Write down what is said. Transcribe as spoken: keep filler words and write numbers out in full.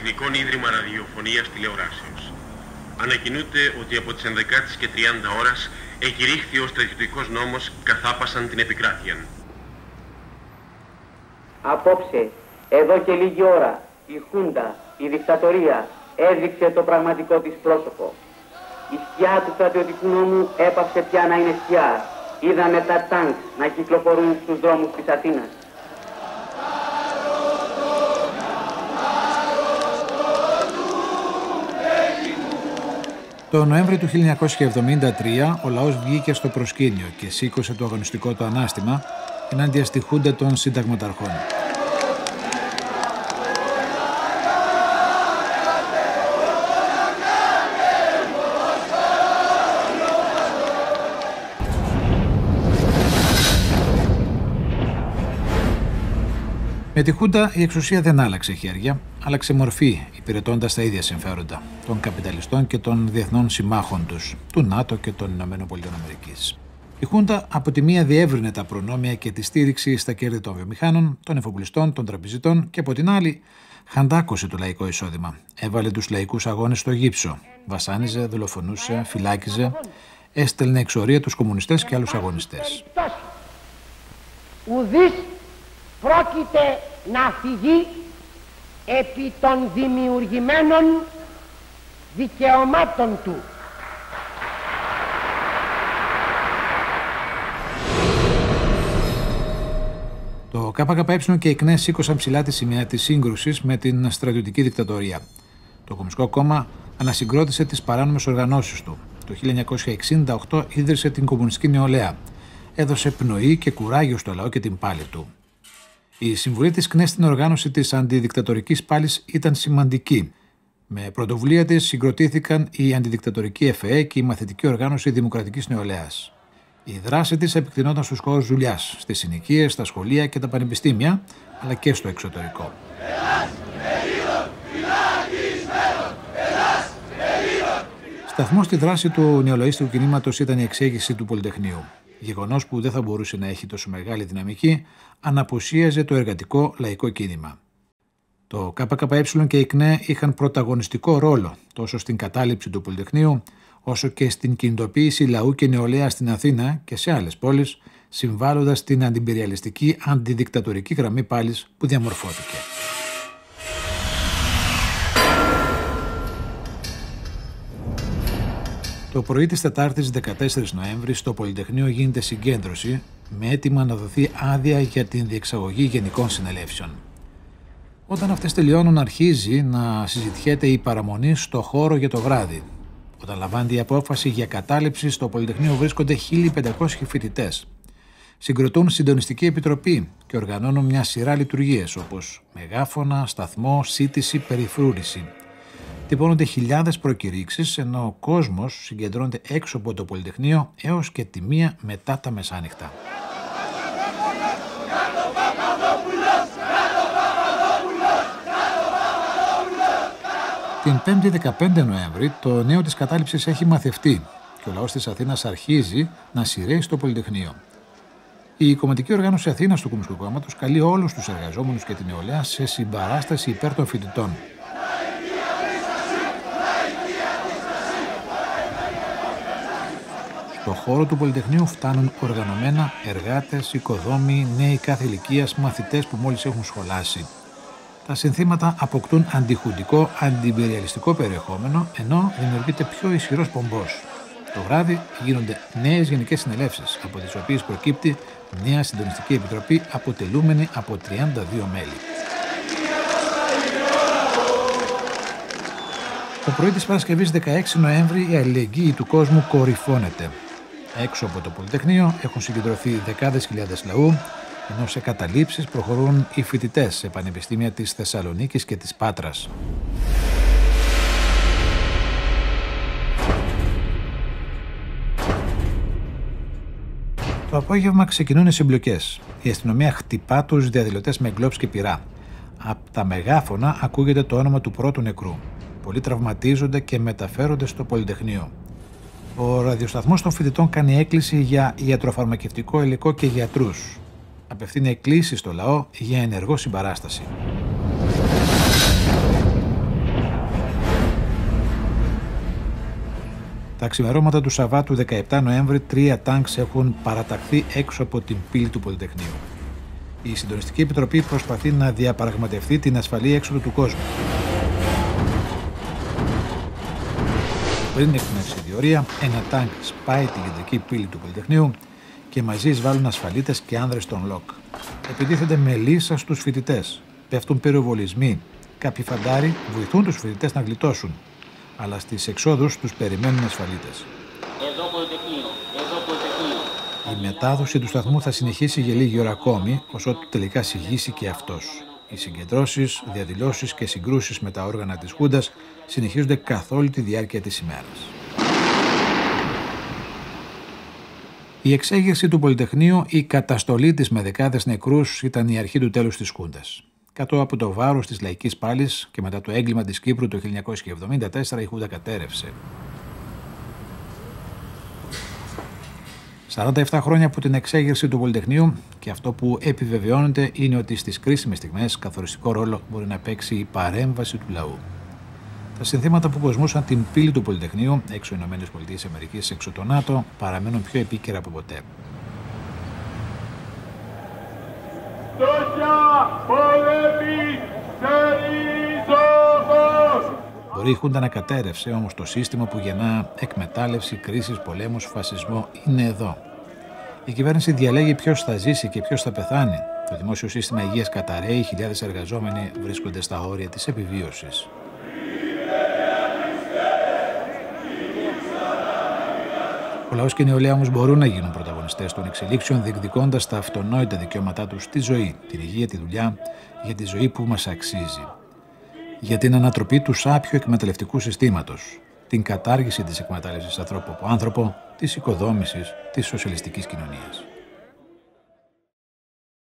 Εθνικών Ίδρυμα Ραδιοφωνίας Τηλεοράσεως. Ανακοινούται ότι από τις ενδέκα και τριάντα ώρας εκηρύχθη ο στρατιωτικός νόμος καθάπασαν την επικράτεια. Απόψε, εδώ και λίγη ώρα, η Χούντα, η δικτατορία, έδειξε το πραγματικό της πρόσωπο. Η σκιά του στρατιωτικού νόμου έπαψε πια να είναι σκιά. Είδαμε τα τάγκ να κυκλοφορούν στους δρόμους της Αθήνας. Το Νοέμβριο του χίλια εννιακόσια εβδομήντα τρία ο λαός βγήκε στο προσκήνιο και σήκωσε το αγωνιστικό του ανάστημα ενάντια στη Χούντα των συνταγματαρχών. Με τη Χούντα η εξουσία δεν άλλαξε χέρια, άλλαξε μορφή, υπηρετώντας τα ίδια συμφέροντα των καπιταλιστών και των διεθνών συμμάχων τους, του ΝΑΤΟ και των ΗΠΑ. Η Χούντα από τη μία διεύρυνε τα προνόμια και τη στήριξη στα κέρδη των βιομηχάνων, των εφοπλιστών, των τραπεζιτών και από την άλλη χαντάκωσε το λαϊκό εισόδημα. Έβαλε τους λαϊκούς αγώνες στο γύψο, βασάνιζε, δολοφονούσε, φυλάκιζε, έστελνε εξορία τους κομμουνιστές και άλλους αγωνιστές. Ουδής πρόκειται να φυγεί επί των δημιουργημένων δικαιωμάτων του. Το ΚΚΕ και η ΚΝΕ σήκωσαν ψηλά τη σημαία της σύγκρουσης με την στρατιωτική δικτατορία. Το Κομμουνιστικό Κόμμα ανασυγκρότησε τις παράνομες οργανώσεις του. Το χίλια εννιακόσια εξήντα οκτώ ίδρυσε την Κομμουνιστική Νεολαία. Έδωσε πνοή και κουράγιο στο λαό και την πάλη του. Η συμβουλή της ΚΝΕ στην οργάνωση της αντιδικτατορικής πάλης ήταν σημαντική. Με πρωτοβουλία της συγκροτήθηκαν η Αντιδικτατορική ΕΦΕ και η Μαθητική Οργάνωση Δημοκρατικής Νεολαίας. Η δράση της επεκτηνόταν στους χώρους δουλειάς, στις συνοικίες, στα σχολεία και τα πανεπιστήμια, αλλά και στο εξωτερικό. Σταθμός στη δράση του νεολαίστικου κινήματος ήταν η εξέγερση του Πολυτεχνείου. Γεγονός που δεν θα μπορούσε να έχει τόσο μεγάλη δυναμική, αν απουσίαζε το εργατικό λαϊκό κίνημα. Το ΚΚΕ και η ΚΝΕ είχαν πρωταγωνιστικό ρόλο τόσο στην κατάληψη του Πολυτεχνείου, όσο και στην κινητοποίηση λαού και νεολαία στην Αθήνα και σε άλλες πόλεις, συμβάλλοντας στην αντιμπεριαλιστική αντιδικτατορική γραμμή πάλης που διαμορφώθηκε. Το πρωί της Τετάρτης δεκατέσσερις Νοέμβρη στο Πολυτεχνείο γίνεται συγκέντρωση με αίτημα να δοθεί άδεια για την διεξαγωγή γενικών συνελεύσεων. Όταν αυτές τελειώνουν αρχίζει να συζητιέται η παραμονή στο χώρο για το βράδυ. Όταν λαμβάνεται η απόφαση για κατάληψη στο Πολυτεχνείο βρίσκονται χίλια πεντακόσιοι φοιτητές. Συγκροτούν συντονιστική επιτροπή και οργανώνουν μια σειρά λειτουργίες όπως μεγάφωνα, σταθμό, σύτηση, περιφρούρηση. Τυπώνονται χιλιάδες προκηρύξεις, ενώ ο κόσμος συγκεντρώνεται έξω από το Πολυτεχνείο έως και τη μία μετά τα μεσάνυχτα. Την πέμπτη δεκαπέντε Νοέμβρη το νέο της κατάληψης έχει μαθευτεί και ο λαός της Αθήνας αρχίζει να σειραίει στο Πολυτεχνείο. Η Κομματική Οργάνωση Αθήνας του Κομμουνιστικού Κόμματος καλεί όλους τους εργαζόμενους και την νεολαία σε συμπαράσταση υπέρ των φοιτητών. Στο χώρο του Πολυτεχνείου φτάνουν οργανωμένα εργάτες, οικοδόμοι, νέοι κάθε ηλικίας, μαθητές που μόλις έχουν σχολάσει. Τα συνθήματα αποκτούν αντιχουντικό, αντιμπεριαλιστικό περιεχόμενο, ενώ δημιουργείται πιο ισχυρός πομπός. Το βράδυ γίνονται νέες γενικές συνελεύσεις, από τις οποίες προκύπτει νέα συντονιστική επιτροπή αποτελούμενη από τριάντα δύο μέλη. Το πρωί της Παρασκευής δεκαέξι Νοέμβρη η αλληλεγγύη του κόσμου κορυφώνεται. Έξω από το Πολυτεχνείο έχουν συγκεντρωθεί δεκάδες χιλιάδες λαού, ενώ σε καταλήψεις προχωρούν οι φοιτητές σε πανεπιστήμια της Θεσσαλονίκης και της Πάτρας. Το απόγευμα ξεκινούν οι συμπλοκές. Η αστυνομία χτυπά τους διαδηλωτές με γκλόπς και πυρά. Από τα μεγάφωνα ακούγεται το όνομα του πρώτου νεκρού. Πολλοί τραυματίζονται και μεταφέρονται στο Πολυτεχνείο. Ο ραδιοσταθμός των φοιτητών κάνει έκκληση για ιατροφαρμακευτικό υλικό και γιατρούς. Απευθύνει εκκλήσεις στο λαό για ενεργό συμπαράσταση. Τα ξημερώματα του Σαββάτου δεκαεπτά Νοέμβρη, τρία τάγκς έχουν παραταχθεί έξω από την πύλη του Πολυτεχνείου. Η Συντονιστική Επιτροπή προσπαθεί να διαπραγματευτεί την ασφαλή έξοδο του κόσμου. Πριν εκπνεύσει η διορία, ένα τάγκ σπάει την κεντρική πύλη του Πολυτεχνείου και μαζί εισβάλλουν ασφαλίτες και άνδρες των ΛΟΚ. Επιτίθενται με λύσα στους φοιτητές. Πέφτουν πυροβολισμοί. Κάποιοι φαντάροι βοηθούν τους φοιτητές να γλιτώσουν. Αλλά στις εξόδους τους περιμένουν ασφαλίτες. Εδώ Πολυτεχνείο, εδώ Πολυτεχνείο. Η μετάδοση του σταθμού θα συνεχίσει για λίγη ώρα ακόμη, ώσπου τελικά συγγύσει και αυτός. Οι συγκεντρώσεις, διαδηλώσεις και συγκρούσεις με τα όργανα της Χούντας συνεχίζονται καθ' όλη τη διάρκεια της ημέρας. Η εξέγερση του Πολυτεχνείου, η καταστολή της με δεκάδες νεκρούς, ήταν η αρχή του τέλους της Χούντας. Κάτω από το βάρος της λαϊκής πάλης και μετά το έγκλημα της Κύπρου το χίλια εννιακόσια εβδομήντα τέσσερα, η Χούντα κατέρευσε. σαράντα επτά χρόνια από την εξέγερση του Πολυτεχνείου, και αυτό που επιβεβαιώνεται είναι ότι στις κρίσιμες στιγμές καθοριστικό ρόλο μπορεί να παίξει η παρέμβαση του λαού. Τα συνθήματα που κοσμούσαν την πύλη του Πολυτεχνείου, έξω Ηνωμένες Πολιτείες Αμερικής, έξω το ΝΑΤΟ, παραμένουν πιο επίκαιρα από ποτέ. Μπορεί η Χούντα να κατέρευσε, όμως το σύστημα που γεννά εκμετάλλευση, κρίσεις, πολέμους, φασισμό είναι εδώ. Η κυβέρνηση διαλέγει ποιος θα ζήσει και ποιος θα πεθάνει. Το δημόσιο σύστημα υγείας καταρρέει, χιλιάδες εργαζόμενοι βρίσκονται στα όρια της επιβίωσης. Ο λαός και η νεολαία όμως μπορούν να γίνουν πρωταγωνιστές των εξελίξεων, διεκδικώντας τα αυτονόητα δικαιώματά τους στη ζωή, την υγεία, τη δουλειά, για τη ζωή που μας αξίζει. Για την ανατροπή του σάπιου εκμεταλλευτικού συστήματος, την κατάργηση της εκμετάλλευσης ανθρώπου από άνθρωπο, της οικοδόμησης της σοσιαλιστικής κοινωνίας.